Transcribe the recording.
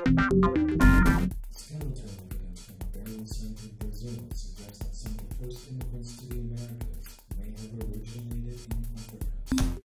Skeletal evidence from burial sites in Brazil suggests that some of the first immigrants to the Americas